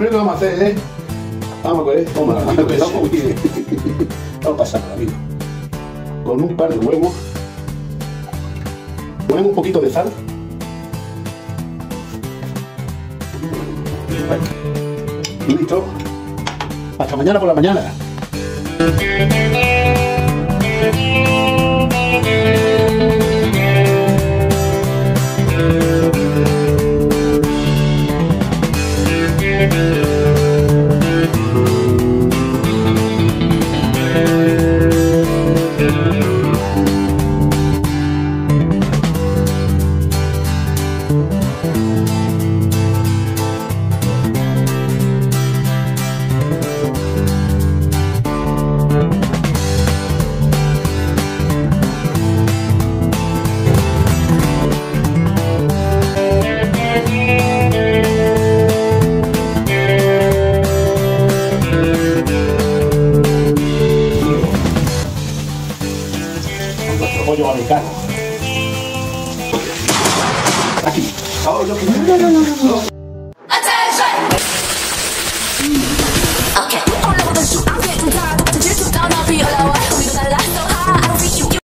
primero que vamos a hacer es... Vamos a coger, toma, amigo, que estamos bien. Vamos a pasar, amigo. Con un par de huevos. Ponemos un poquito de sal. Y listo. Hasta mañana por la mañana. Pollo americano. Aquí. Oh,